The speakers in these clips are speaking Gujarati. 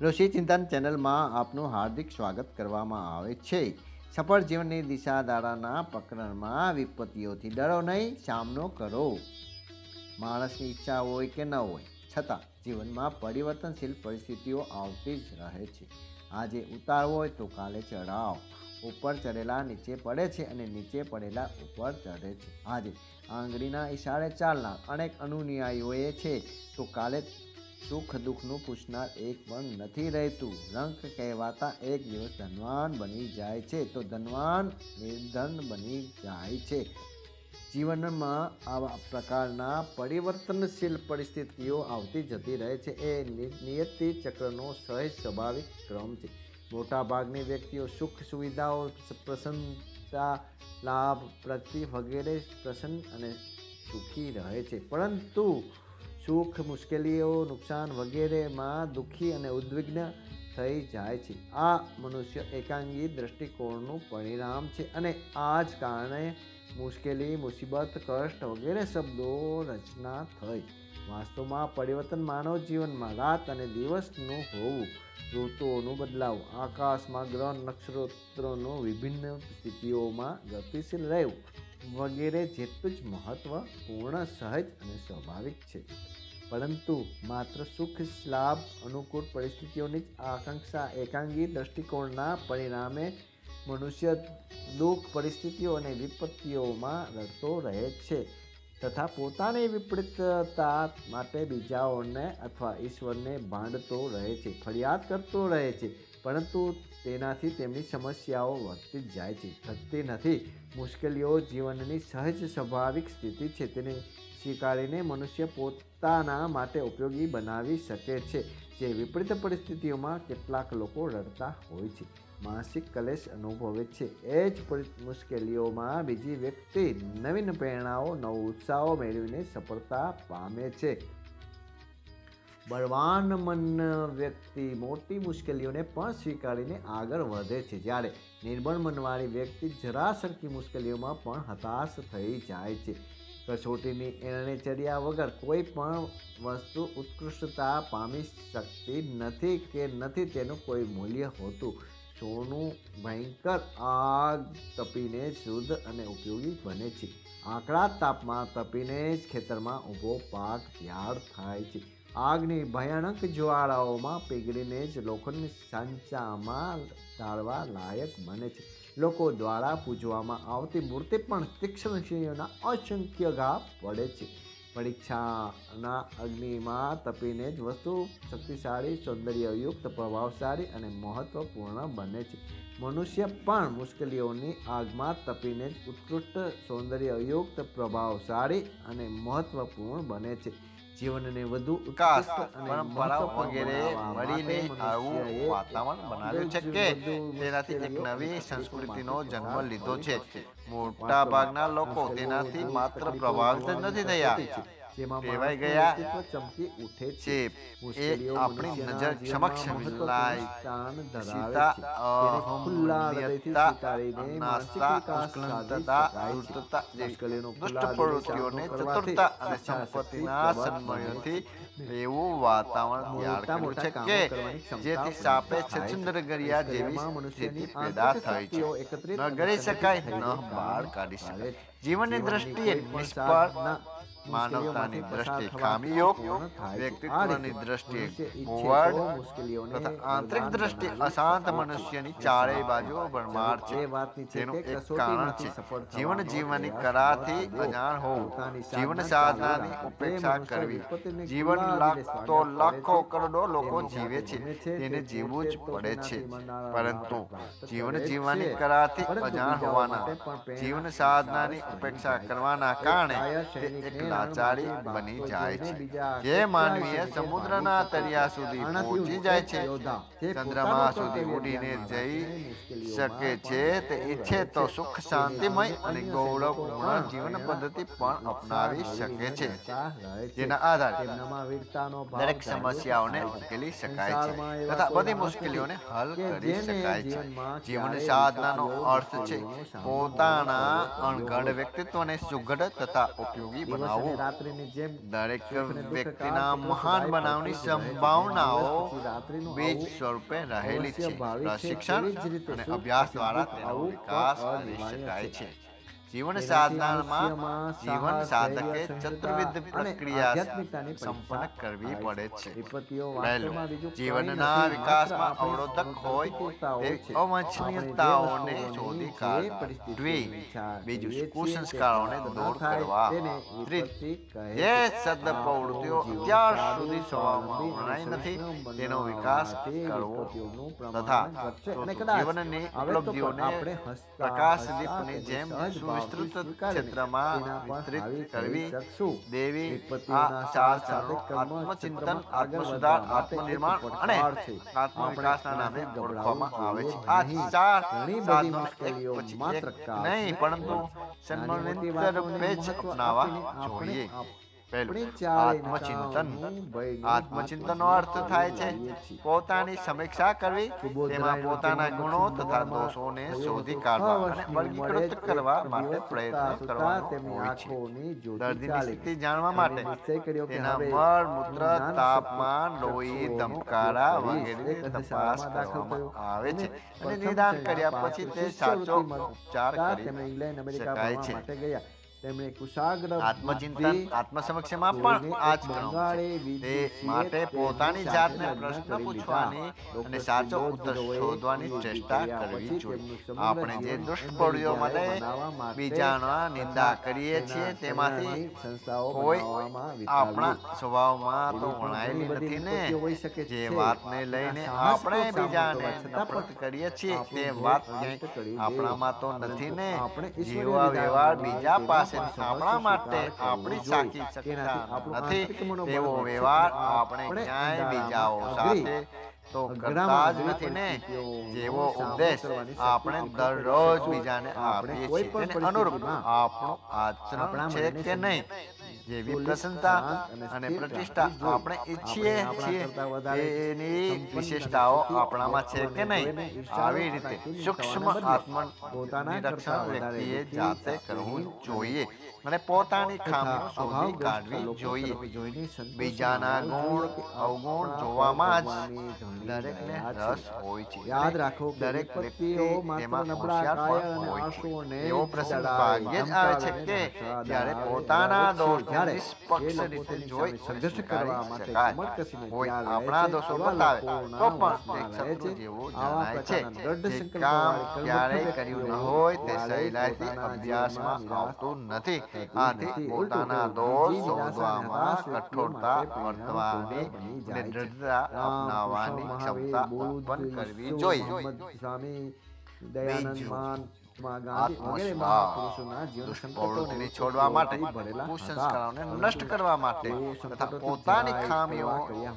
ઋષિ ચિંતન ચેનલમાં આપનું હાર્દિક સ્વાગત કરવામાં આવે છે। સફળ જીવનની દિશા દાડાના પ્રકરણમાં વિપત્તિઓથી ડરો નહીં, સામનો કરો। માણસની ઈચ્છા હોય કે ન હોય છતાં જીવનમાં પરિવર્તનશીલ પરિસ્થિતિઓ આવતી જ રહે છે। આજે ઉતાર હોય તો કાલે ચઢાવ। ઉપર ચડેલા નીચે પડે છે અને નીચે પડેલા ઉપર ચઢે છે। આજે આંગળીના ઈશારે ચાલનાર અનેક અનુયાયીઓએ છે તો કાલે સુખ દુઃખનું પૂછનાર એક પણ નથી રહેતું। રંક કહેવાતા એક દિવસ ધનવાન બની જાય છે તો ધનવાન નિર્ધન બની જાય છે। જીવનમાં આવા પ્રકારના પરિવર્તનશીલ પરિસ્થિતિઓ આવતી જતી રહે છે। એ નિયતિ ચક્રનો સહજ સ્વાભાવિક ક્રમ છે। મોટાભાગની વ્યક્તિઓ સુખ સુવિધાઓ, પ્રસન્નતા, લાભ, પ્રગતિ વગેરે પ્રસન્ન અને સુખી રહે છે, પરંતુ સુખ, મુશ્કેલીઓ, નુકસાન વગેરેમાં દુઃખી અને ઉદ્વિગ્ન થઈ જાય છે। આ મનુષ્ય એકાંગી દ્રષ્ટિકોણનું પરિણામ છે અને આ જ કારણે મુશ્કેલી, મુસીબત, કષ્ટ વગેરે શબ્દો રચના થઈ। વાસ્તવમાં પરિવર્તન માનવ જીવનમાં રાત અને દિવસનું હોવું, ઋતુઓનું બદલાવું, આકાશમાં ગ્રહ નક્ષત્રોનું વિભિન્ન સ્થિતિઓમાં ગતિશીલ રહેવું વગેરે જેટલું જ મહત્વપૂર્ણ, સહજ અને સ્વાભાવિક છે। પરંતુ માત્ર સુખ, લાભ, અનુકૂળ પરિસ્થિતિઓની જ આકાંક્ષા, એકાંગી દ્રષ્ટિકોણના પરિણામે મનુષ્ય દુઃખ, પરિસ્થિતિઓ અને વિપત્તિઓમાં રડતો રહે છે તથા પોતાની વિપરીતતા માટે બીજાઓને અથવા ઈશ્વરને ભાંડતો રહે છે, ફરિયાદ કરતો રહે છે, પરંતુ તેનાથી તેમની સમસ્યાઓ વધતી જ જાય છે, થતી નથી। મુશ્કેલીઓ જીવનની સહજ સ્વાભાવિક સ્થિતિ છે, તેને સ્વીકારીને મનુષ્ય પોતાના માટે ઉપયોગી બનાવી શકે છે। જે વિપરીત પરિસ્થિતિઓમાં કેટલાક લોકો રડતા હોય છે, માનસિક કલેશ અનુભવે છે, એ જ મુશ્કેલીઓમાં બીજી વ્યક્તિ નવીન પ્રેરણાઓ, નવો ઉત્સાહ મેળવીને સફળતા પામે છે। બળવાન મન વ્યક્તિ મોટી મુશ્કેલીઓને પણ સ્વીકારીને આગળ વધે છે, જ્યારે નિર્બળ મનવાળી વ્યક્તિ જરા સરખી મુશ્કેલીઓમાં પણ હતાશ થઈ જાય છે। કસોટીની એરણે ચડ્યા વગર કોઈ પણ વસ્તુ ઉત્કૃષ્ટતા પામી શકતી નથી કે નથી તેનું કોઈ મૂલ્ય હોતું। સોનું ભયંકર આગ તપીને શુદ્ધ અને ઉપયોગી બને છે, આકરા તાપમાં તપીને જ ખેતરમાં ઊભો પાક તૈયાર થાય છે, આગની ભયાનક જ્વાળાઓમાં પીગળીને જ લોખંડની સાંચામાં ઢાળવા લાયક બને છે। લોકો દ્વારા પૂજવામાં આવતી મૂર્તિ પણ તીક્ષ્ણ અસંખ્ય ઘા પડે છે। પરીક્ષાના અગ્નિમાં તપીને જ વસ્તુ શક્તિશાળી, સૌંદર્યયુક્ત, પ્રભાવશાળી અને મહત્વપૂર્ણ બને છે। મનુષ્ય પણ મુશ્કેલીઓની આગમાં તપીને જ ઉત્કૃષ્ટ, સૌંદર્યયુક્ત, પ્રભાવશાળી અને મહત્વપૂર્ણ બને છે। જીવનને વધુ ઉત્કૃષ્ટ અને પરંપરાઓ વગેરે મળીને આવું વાતાવરણ બનાવ્યું છે કે તેનાથી એક નવી સંસ્કૃતિનો જન્મ લીધો છે। મોટા ભાગના લોકો તેનાથી માત્ર પ્રભાવિત જ નથી થયા, ટેવાઈ ગયા છે। એ આપણી નજર સમક્ષ વિલાસિતા, અહંતા, નાસ્તા, ઉત્કૃષ્ટતા, ધૂર્તતા જેવી દુષ્ટ પ્રવૃત્તિઓને ચતુરતા અને સંપત્તિના સન્માનથી એવું વાતાવરણ તૈયાર કર્યું છે કે જેથી સાપે છછુંદર ગળ્યા જેવી સ્થિતિ પેદા થઈ છે। ન ગળી શકાય, ન બહાર કાઢી શકાય। જીવનની દ્રષ્ટિએ નિષ્ફળ, માનવતાની દ્રષ્ટિએ ખામીયુક્ત, વ્યક્તિત્વની દ્રષ્ટિએ કુંવળ તથા આંતરિક દ્રષ્ટિએ અશાંત મનુષ્યની ચારેય બાજુ ભરમાર છે। તેનું એક કારણ છે જીવન જીવવાની કળાથી અજાણ હોવું, જીવન સાધનાની ઉપેક્ષા કરવી। જીવન લાખો લાખો કરોડો લોકો જીવે છે, તેને જીવવું જ પડે છે, પરંતુ જીવન જીવવાની કળાથી અજાણ હોવાના, જીવન સાધનાની ઉપેક્ષા કરવાના કારણે તે એક લાચારી બની જાય છે। જે માનવીય સમુદ્રના તળિયા સુધી પહોંચી જાય છે, ચંદ્રમા સુધી ઉડીને જઈ શકે છે, તે ઈચ્છે તો સુખ, શાંતિમય અને ગૌરવપૂર્ણ જીવન પદ્ધતિ પણ અપનાવી શકે છે, જેના આધારે દરેક સમસ્યાઓને ઉકેલી શકાય છે તથા બધી મુશ્કેલીઓને હલ કરી શકાય છે। જીવન સાધનાનો અર્થ છે પોતાના અણઘડ વ્યક્તિત્વને સુઘડ તથા ઉપયોગી બનાવવું। બનાવવું. રાત્રિની જેમ દરેક વ્યક્તિના મહાન બનાવની સંભાવનાઓ બીજ સ્વરૂપે રહેલી છે. પ્રશિક્ષણ અને અભ્યાસ દ્વારા તેનો વિકાસ કરી શકાય છે. જીવન સાધનામાં જીવન સાધકે ચતુર્વિધ પ્રક્રિયા સંપન્ન કરવી પડે છે. પહેલું, જીવનના વિકાસમાં અવરોધક હોય તેવી અવાંછનીયતાઓને શોધી કાઢવી. બીજું, કુસંસ્કારોને દૂર કરવા. ત્રીજું, જે સદપ્રવૃત્તિઓ અત્યાર સુધી સ્વભાવમાં વણાઈ નથી તેનો વિકાસ કરવો તથા જીવનની ઉપલબ્ધિઓને પ્રકાશદીપની જેમ વિસ્તૃત ક્ષેત્રમાં વિસ્તૃત કરવી. દેવી આ ચાર ચરણો આત્મચિંતન, આત્મસુધાર, આત્મનિર્માણ અને આત્મવિકાસના નામે ઓળખવામાં આવે છે. આ ચાર સાધનો એક પછી એક નહીં પરંતુ સમન્વિત રૂપે જ અપનાવવા જોઈએ. પહેલું, આત્મચિંતન. આત્મચિંતનનો અર્થ થાય છે પોતાની સમીક્ષા કરવી, તેમાં પોતાના ગુણો તથા દોષોને શોધી કાઢવા અને વર્ગીકૃત કરવા માટે પ્રયત્ન કરવાનો હોય છે. દર્દીની સ્થિતિ જાણવા માટે તેના મળ, મૂત્ર, તાપમાન, લોહી, ધબકારા વગેરેની તપાસ કરવામાં આવે છે અને નિદાન કર્યા પછી તે સાચો ઉપચાર કરી શકાય છે. આત્મચિંતન, આત્મસમીક્ષામાં પણ આ જ ક્રમ છે. તે માટે પોતાની જાતને પ્રશ્ન પૂછવાની અને સાચો ઉત્તર શોધવાની ચેષ્ટા કરવી જોઈએ. આપણે જે દુષ્ટ પ્રવૃત્તિઓ માટે બીજાના નિંદા કરીએ છીએ તેમાંથી કોઈ આપણા સ્વભાવમાં તો વણાયેલી નથી ને. જે વાતને લઈને આપણે બીજાને નફરત કરીએ છીએ તે વાત ક્યાંય આપણામાં તો નથી ને. જેવા વ્યવહાર બીજા પાસે આપણા માટે આપણી સાચી શકતા નથી તેવો વ્યવહાર આપણે ક્યાંય બીજાઓ સાથે તો કરતા જ નથી ને. જેવો ઉપદેશ આપણે દરરોજ બીજાને આપીએ છીએ તેને અનુરૂપ આપણું આચરણ છે કે નહીં, જેવી પ્રસન્નતા અને પ્રતિષ્ઠા આપણે ઈચ્છીએ છીએ એની વિશેષતાઓ આપણામાં છે કે નહીં, આવી રીતે સૂક્ષ્મ આત્મનિરીક્ષણ વ્યક્તિએ જાતે કરવું જોઈએ અને પોતાની ખામીઓ શોધી કાઢવી જોઈએ. બીજાના ગુણ અવગુણ જોવામાં જ દરેકને રસ હોય છે. યાદ રાખો, દરેક વ્યક્તિ તેમાં હોશિયાર પણ હોય છે. એવો પ્રસંગ ભાગ્યે જ આવે છે કે જ્યારે પોતાના દોષ નિષ્પક્ષ રીતે જોઈ સંઘર્ષ કરવા શકાય. કોઈ આપણા દોષો બતાવે તો પણ તે શત્રુ જેવો જણાય છે. જે કામ ક્યારેય કર્યું ન હોય તે સહેલાઈથી અભ્યાસમાં આવતું નથી. આથી પોતાના દોષ શોધવામાં કઠોરતા વર્તવાની અને દૃઢતા અપનાવવાની ક્ષમતા ઉત્પન્ન કરવી જોઈએ. દુષ્પ્રવૃત્તિને છોડવા માટે, કુસંસ્કારોને નષ્ટ કરવા માટે તથા પોતાની ખામીઓ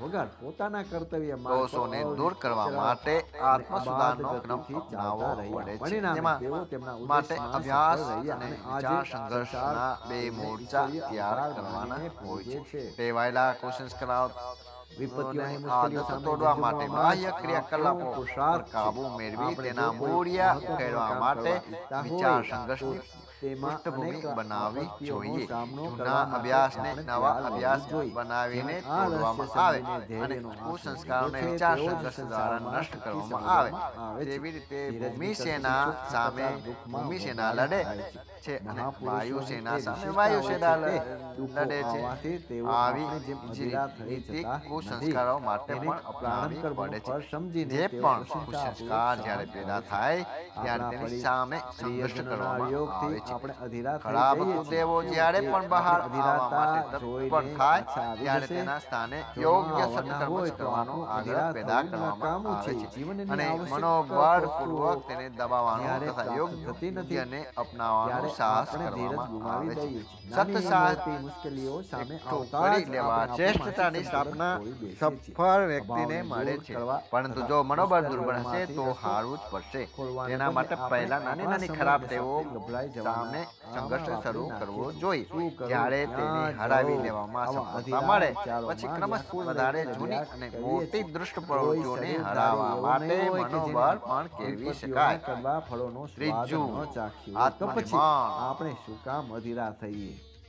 દોષોને દૂર કરવા માટે આત્મસુધારનો ક્રમ અપનાવવો પડે છે. તેમાં માટે અભ્યાસ અને વિચાર સંઘર્ષના બે મોરચા તૈયાર કરવાના હોય છે. ટેવાયેલા કુસંસ્કારો આદત તોડવા માટે બાહ્ય ક્રિયાકલાપો પર કાબુ મેળવી તેના મૂળિયા ઉકેલવા માટે વિચાર સંઘર્ષની પૃષ્ઠભૂમિ બનાવવી જોઈએ. જૂના અભ્યાસને નવા અભ્યાસ બનાવીને તોડવામાં આવે અને કુસંસ્કારોને વિચાર સંઘર્ષ દ્વારા નષ્ટ કરવામાં આવે. તેવી રીતે ભૂમિસેના સામે ભૂમિસેના લડે છે અને વાયુસેના સામે વાયુસેના લડે છે. આવી જ રીતિ કુસંસ્કારો માટે પણ અપનાવવી પડે છે. જે પણ કુસંસ્કાર જ્યારે પેદા થાય ત્યારે તેની સામે સંઘર્ષ કરવામાં આવે છે. ખરાબ કુદેવો જ્યારે પણ બહાર આવવા માટે તત્પર થાય ત્યારે તેના સ્થાને યોગ્ય સત્કર્મ કરવાનો આગ્રહ પેદા કરવામાં આવે છે અને મનોબળ પૂર્વક તેને દબાવવાનો તથા યોગ્યને અપનાવવાનો સાહસ કરવામાં આવે છે. સત્સાહસ એકઠું કરી લેવા શ્રેષ્ઠતાની સ્થાપના સફળ વ્યક્તિને મળે છે. પરંતુ જો મનોબળ દુર્બળ હશે તો હારવું જ પડશે. તેના માટે પહેલા નાની નાની ખરાબ ટેવો સામે સંઘર્ષ શરૂ કરવો જોઈએ. જ્યારે તેને હરાવી લેવામાં સફળતા મળે પછી ક્રમશઃ વધારે જૂની અને મોટી દુષ્ટ પ્રવૃત્તિઓને હરાવવા માટે મનોબળ પણ કેળવી શકાય. ત્રીજું, આત્મનિર્માણ. આપણે શું કામ અધીરા થઈએ?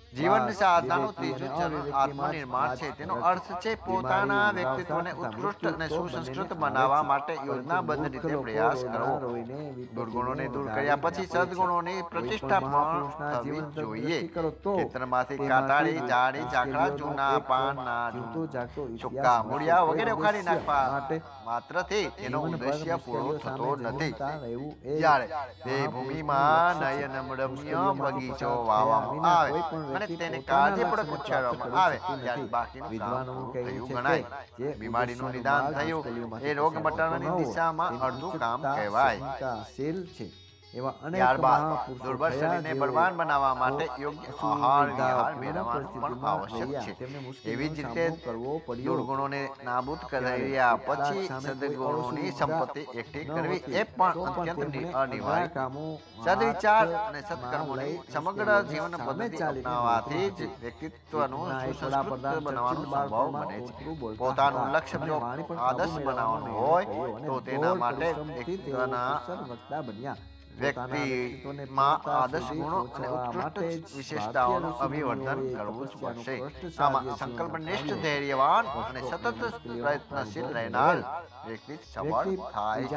જીવન સાધનાનું ત્રીજું ચરણ આત્મનિર્માણ છે. તેનો અર્થ છે પોતાના વ્યક્તિત્વને ઉત્કૃષ્ટ અને સુસંસ્કૃત બનાવવા માટે યોજનાબદ્ધ રીતે પ્રયાસ કરવો. દુર્ગુણોને દૂર કર્યા પછી સદગુણોની પ્રતિષ્ઠા પણ થવી જોઈએ. ખેતરમાંથી કાટાળી, ઝાડી, ઝાકડા, જૂના પાનના સૂકા મૂળિયા વગેરે ઉખાડી નાખવા માત્રથી તેનો ઉદ્દેશ્ય પૂરો થતો નથી. જ્યારે તે ભૂમિમાં નયનરમ્ય બગીચો વાવવામાં આવે અને તેને કાળજીપૂર્વક ઉછેરવામાં આવે ત્યારે બાકીનું કામ પૂરું થયું ગણાય. બીમારીનું નિદાન થયું એ રોગ મટાડવાની દિશામાં અડધું કામ કહેવાય. ત્યારબાદ દુર્બળ શરીરને બળવાન બનાવવા માટે યોગ્ય આહાર વિહાર મેળવવાનું પણ આવશ્યક છે. એવી જ રીતે દુર્ગુણોને નાબૂદ કર્યા પછી સદગુણોની સંપત્તિ એકઠી કરવી એ પણ અત્યંત અનિવાર્ય. સદવિચાર અને સત્કર્મોની સમગ્ર જીવન પદ્ધતિ અપનાવવાથી જ વ્યક્તિત્વનું સુસંસ્કૃત બનવાનું સંભવ બને છે. પોતાનું લક્ષ્ય જો આદર્શ બનાવવાનું હોય તો તેના માટે વ્યક્તિમાં આદર્શ ગુણો અને ઉત્કૃષ્ટ વિશેષતાઓનું અભિવર્ધન કરવું જ પડશે. આમાં સંકલ્પનિષ્ઠ, ધૈર્યવાન અને સતત પ્રયત્નશીલ રહેનાર વ્યક્તિ સફળ થાય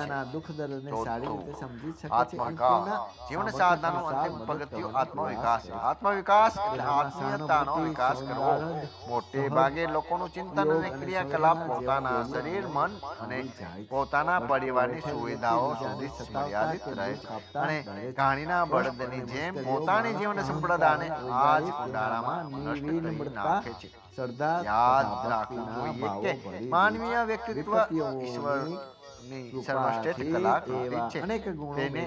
છે. આત્મવિકાસ. જીવન સાધનાનું અંતિમ પગથિયું આત્મવિકાસ છે. આત્મવિકાસ એટલે આત્મીયતાનો વિકાસ કરવો. મોટે ભાગે લોકોનું ચિંતન અને ક્રિયાકલાપ પોતાના શરીર, મન અને પોતાના પરિવારની સુવિધાઓ સુધી મર્યાદિત રહે છે અને ઘાણીના બળદની જેમ પોતાની જીવન સંપ્રદાયને આ જ કુંડાળામાં નષ્ટ કરી નાખે છે. યાદ રાખવું જોઈએ કે માનવીય વ્યક્તિત્વ ઈશ્વરની સર્વશ્રેષ્ઠ કલાકૃતિ છે. તેને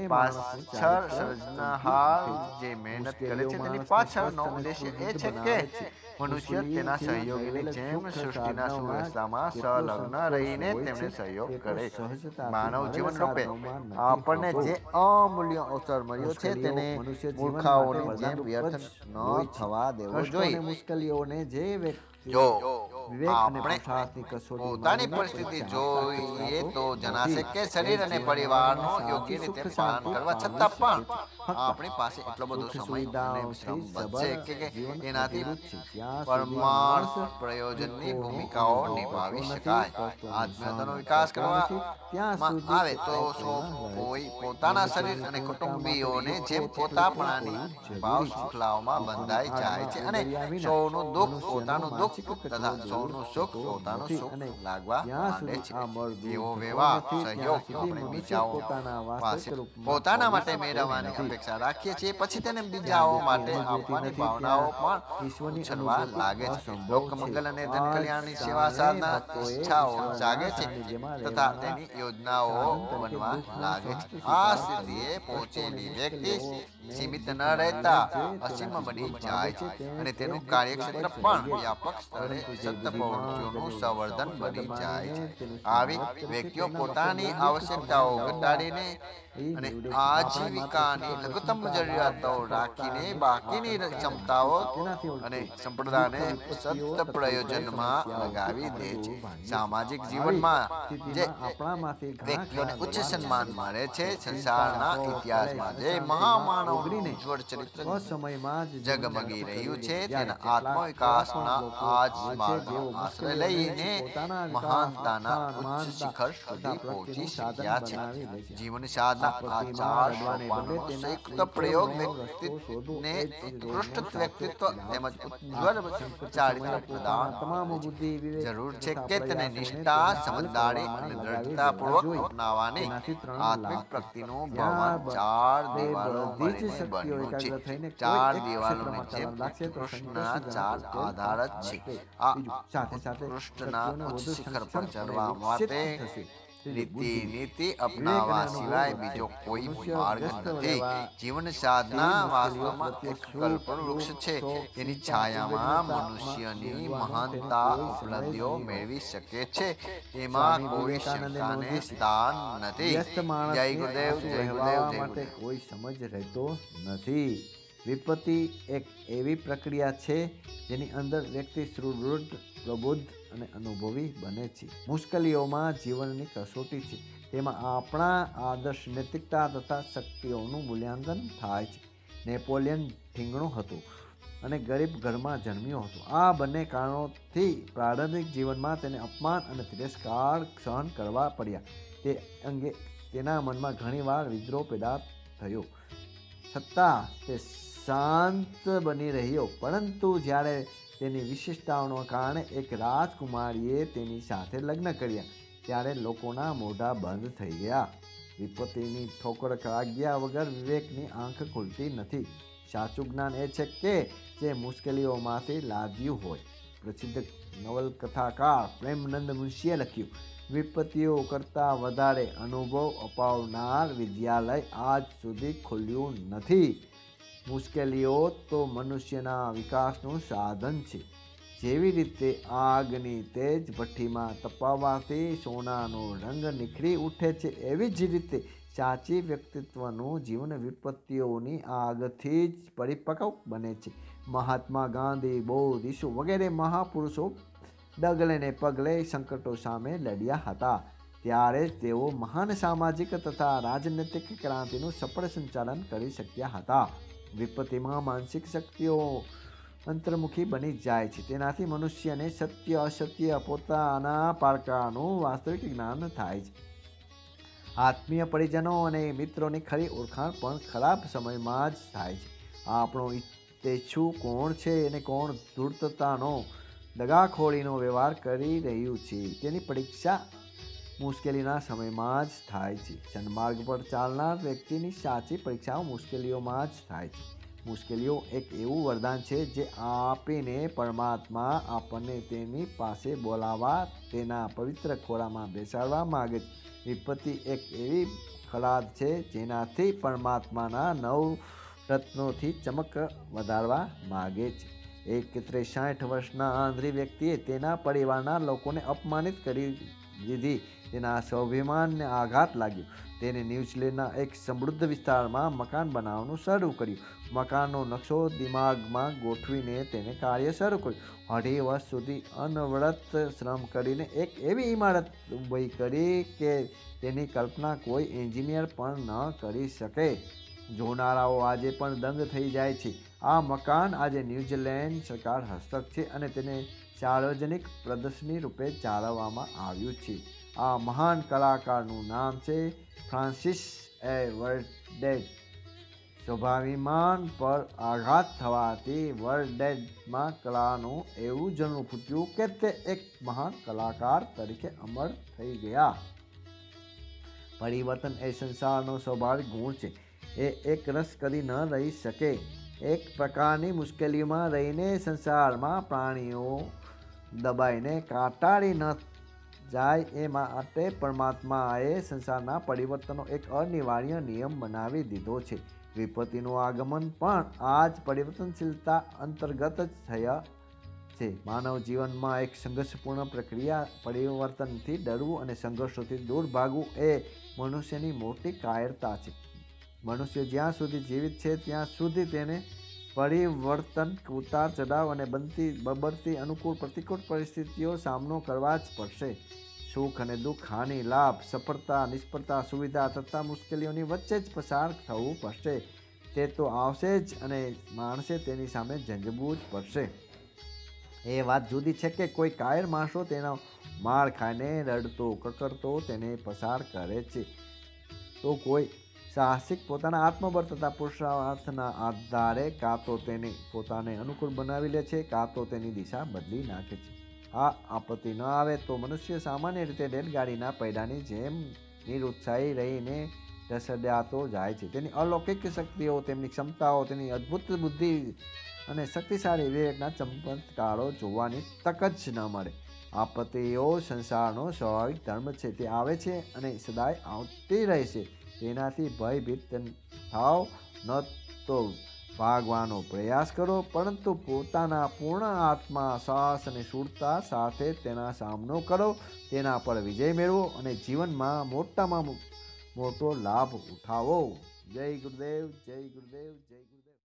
પાછળ સર્જનહાર જે મહેનત કરે છે તેની પાછળનો ઉદ્દેશ્ય એ છે કે મનુષ્ય તેના સહયોગીની જેમ સૃષ્ટિના સુવ્યવસ્થામાં સંલગ્ન રહીને તેમને સહયોગ કરે. માનવ જીવન રૂપે આપણને જે અમૂલ્ય અવસર મળ્યો છે તેને મૂર્ખાઓની જેમ વ્યર્થ ન થવા દેવો જોઈએ. મુશ્કેલીઓને જે જો આપણે પોતાની પરિસ્થિતિ જોઈએ તો જણાશે કે શરીર અને પરિવારનો યોગ્ય રીતે પાલન કરવા છતાં પણ આપણી પાસે એટલો બધો સમય અને શ્રમ બચશે કે એનાથી પરમાણ પ્રયોજનની ભૂમિકાઓ નિભાવી શકાય. આત્મહત્યાનો વિકાસ કરવામાં આવે તો કોઈ પોતાના શરીર અને કુટુંબીઓને જેમ પોતાપણાની ભાવ શૃંખલાઓમાં બંધાઈ જાય છે અને સૌનું દુઃખ પોતાનું દુઃખ તથા સૌનું સુખ પોતાનું સુખ લાગવા માંડે છે. એવો વ્યવહાર સહયોગ આપણે બીજાઓ પાસે પોતાના માટે મેળવવાની અપેક્ષા રાખીએ છીએ, પછી તેને બીજાઓ માટે આપવાની ભાવનાઓ પણ ઉછળવા લાગે છે. લોકમંગલ અને જન કલ્યાણની સેવા સાધના ઈચ્છાઓ જાગે છે તથા તેની યોજનાઓ બનવા લાગે છે. આ સ્થિતિએ પહોંચેલી વ્યક્તિ સીમિત ન રહેતા અસીમ બની જાય છે અને તેનું કાર્યક્ષેત્ર પણ વ્યાપક સ્તરે સત્ય પ્રવૃત્તિઓનું સંવર્ધન બની જાય છે. આવી વ્યક્તિઓ પોતાની આવશ્યકતાઓ ઘટાડીને અને આજીવિકાની લઘુત્તમ જરૂરિયાતો રાખીને બાકીની ક્ષમતાઓ અને સંપ્રદાયને સત્ય પ્રયોજનમાં લગાવી દે છે. સામાજિક જીવનમાં જે વ્યક્તિઓને ઉચ્ચ સન્માન મળે છે, સંસારના ઇતિહાસમાં જે મહામાનવ ઉજ્જવળ ચરિત્ર જગમગી રહ્યું છે, તેના આત્મવિકાસના આ જ માર્ગનો આશ્રય લઈને મહાનતાના ઉચ્ચ શિખર સુધી પહોંચી શક્યા છે. જીવન સાધના આ ચાર સોપાનનો સંયુક્ત પ્રયોગ વ્યક્તિને ઉત્કૃષ્ટ વ્યક્તિત્વ તેમજ ઉજ્જવળ ચારિત્ર પ્રદાન જરૂર છે કે તેને નિષ્ઠા, સમજદારી અને દ્રઢતાપૂર્વક અપનાવવાની આત્મિક પ્રગતિનું ભવન ચાર દિવાલો મળીને બન્યું છે. ચાર દિવાલોની જેમ કૃષ્ણના ચાર આધાર જ છે. આ કૃષ્ણના ઉચ્ચ શિખર પર ચડવા માટે નીતિ અપનાવવા સિવાય બીજો કોઈ માર્ગ નથી. જીવન સાધના વાસ્તવમાં એક કલ્પન વૃક્ષ છે. તેની છાયામાં મનુષ્યની મહાનતા ઉપલબ્ધિઓ મેળવી શકે છે. એમાં કોઈ શંકાને સ્થાન નથી. જય ગુરુદેવ, જય ગુરુદેવ, જય ગુરુદેવ. કોઈ સમજ રહેતો નથી. વિપત્તિ એક એવી પ્રક્રિયા છે જેની અંદર વ્યક્તિ સુદૃઢ, પ્રબુદ્ધ અને અનુભવી બને છે. મુશ્કેલીઓમાં જીવનની કસોટી છે. તેમાં આપણા આદર્શ, નૈતિકતા તથા શક્તિઓનું મૂલ્યાંકન થાય છે. નેપોલિયન ઠીંગણું હતું અને ગરીબ ઘરમાં જન્મ્યો હતો. આ બંને કારણોથી પ્રારંભિક જીવનમાં તેને અપમાન અને તિરસ્કાર સહન કરવા પડ્યા. તે અંગે તેના મનમાં ઘણીવાર વિદ્રોહ પેદા થયો, છતાં તે શાંત બની રહ્યો. પરંતુ જ્યારે તેની વિશેષતાઓના કારણે એક રાજકુમારીએ તેની સાથે લગ્ન કર્યા, ત્યારે લોકોના મોઢા બંધ થઈ ગયા. વિપત્તિની ઠોકર લાગ્યા વગર વિવેકની આંખ ખુલતી નથી. સાચું જ્ઞાન એ છે કે જે મુશ્કેલીઓમાંથી લાદ્યું હોય. પ્રસિદ્ધ નવલકથાકાર પ્રેમનંદ મુનશીએ લખ્યું, વિપત્તિઓ કરતાં વધારે અનુભવ અપાવનાર વિદ્યાલય આજ સુધી ખુલ્યું નથી. મુશ્કેલીઓ તો મનુષ્યના વિકાસનું સાધન છે. જેવી રીતે આગની તેજ ભઠ્ઠીમાં તપાવવાથી સોનાનો રંગ નિખરી ઉઠે છે, એવી જ રીતે સાચી વ્યક્તિત્વનું જીવન વિપત્તિઓની આગથી જ પરિપક્વ બને છે. મહાત્મા ગાંધી, બૌદ્ધ વગેરે મહાપુરુષો ડગલે ને પગલે સંકટો સામે લડ્યા હતા. ત્યારે જ તેઓ મહાન સામાજિક તથા રાજનૈતિક ક્રાંતિનું સફળ સંચાલન કરી શક્યા હતા. વિપત્તિમાં માનસિક શક્તિઓ અંતર્મુખી બની જાય છે. તેનાથી મનુષ્યને સત્ય અસત્ય પોતાના પારકાનું વાસ્તવિક જ્ઞાન થાય છે. આત્મીય પરિજનો અને મિત્રોની ખરી ઓળખાણ પણ ખરાબ સમયમાં જ થાય છે. આપણો ઈચ્છુ કોણ છે અને કોણ ધૂર્તતાનો દગાખોરીનો વ્યવહાર કરી રહ્યું છે, તેની પરીક્ષા મુશ્કેલીના સમયમાં જ થાય છે. સન્માર્ગ પર ચાલનાર વ્યક્તિની સાચી પરીક્ષાઓ મુશ્કેલીઓમાં જ થાય છે. મુશ્કેલીઓ એક એવું વરદાન છે જે આપીને પરમાત્મા આપણને તેની પાસે બોલાવવા, તેના પવિત્ર ખોળામાં બેસાડવા માગે છે. વિપત્તિ એક એવી ખલાદ છે જેનાથી પરમાત્માના નવરત્નોથી ચમક વધારવા માગે છે. એક 63 વર્ષના આંધળી વ્યક્તિએ તેના પરિવારના લોકોને અપમાનિત કરી દીધી. તેના સ્વાભિમાનને આઘાત લાગ્યો. તેને ન્યૂઝીલેન્ડના એક સમૃદ્ધ વિસ્તારમાં મકાન બનાવવાનું શરૂ કર્યું. મકાનનો નકશો દિમાગમાં ગોઠવીને તેને કાર્ય શરૂ કર્યું. 2.5 વર્ષ સુધી અનવરત શ્રમ કરીને એક એવી ઇમારત ઊભી કરી કે તેની કલ્પના કોઈ એન્જિનિયર પણ ન કરી શકે. જોનારાઓ આજે પણ દંગ થઈ જાય છે. આ મકાન આજે ન્યૂઝીલેન્ડ સરકાર હસ્તક છે અને તેને સાર્વજનિક પ્રદર્શની રૂપે જાળવવામાં આવ્યું છે. આ મહાન કલાકારનું નામ છે ફ્રાન્સિસ એ વર્ડેડ. સ્વાભિમાન પર આઘાત થવાથી વર્ડેડમાં કલાનું એવું ઝરણું ફૂટ્યું કે તે એક મહાન કલાકાર તરીકે અમર થઈ ગયા. પરિવર્તન એ સંસારનો સ્વાભાવિક ગુણ છે. એ એક રસ કરી ન રહી શકે. એક પ્રકારની મુશ્કેલીમાં રહીને સંસારમાં પ્રાણીઓ દબાઈને કાંટાળી ન જાય એ માટે પરમાત્માએ સંસારના પરિવર્તનનો એક અનિવાર્ય નિયમ બનાવી દીધો છે. વિપત્તિનું આગમન પણ આ જ પરિવર્તનશીલતા અંતર્ગત જ થયા છે. માનવ જીવનમાં એક સંઘર્ષપૂર્ણ પ્રક્રિયા. પરિવર્તનથી ડરવું અને સંઘર્ષોથી દૂર ભાગવું એ મનુષ્યની મોટી કાયરતા છે. મનુષ્ય જ્યાં સુધી જીવિત છે ત્યાં સુધી તેને પરિવર્તન, ઉતાર ચઢાવ અને બબડતી અનુકૂળ પ્રતિકૂળ પરિસ્થિતિઓ સામનો કરવા જ પડશે. સુખ અને દુઃખ, હાનિ, લાભ, સફળતા, નિષ્ફળતા, સુવિધા તથા મુશ્કેલીઓની વચ્ચે જ પસાર થવું પડશે. તે તો આવશે જ અને માણસે તેની સામે ઝંઝવું જ પડશે. એ વાત જુદી છે કે કોઈ કાયર માણસો તેનો માર ખાઈને રડતો કકરતો તેને પસાર કરે છે, તો કોઈ સાહસિક પોતાના આત્મબળ તથા પુરુષાર્થના આધારે કાં તો તેને પોતાને અનુકૂળ બનાવી લે છે, કાં તો તેની દિશા બદલી નાખે છે. આ આપત્તિ ન આવે તો મનુષ્ય સામાન્ય રીતે રેલગાડીના પૈડાની જેમ નિરુત્સાહી રહીને ઢસડાતો જાય છે. તેની અલૌકિક શક્તિઓ, તેમની ક્ષમતાઓ, તેની અદ્ભુત બુદ્ધિ અને શક્તિશાળી વિવેકના ચમત્કારો જોવાની તક જ ન મળે. આપત્તિઓ સંસારનો સ્વાભાવિક ધર્મ છે. તે આવે છે અને સદાય આવતી રહેશે. તેનાથી ભયભીત થાવ ન તો ભાગવાનો પ્રયાસ કરો, પરંતુ પોતાના પૂર્ણ આત્મા, સાહસ અને શૂરતા સાથે તેના સામનો કરો, તેના પર વિજય મેળવો અને જીવનમાં મોટામાં મોટો લાભ ઉઠાવો. જય ગુરુદેવ, જય ગુરુદેવ, જય ગુરુદેવ.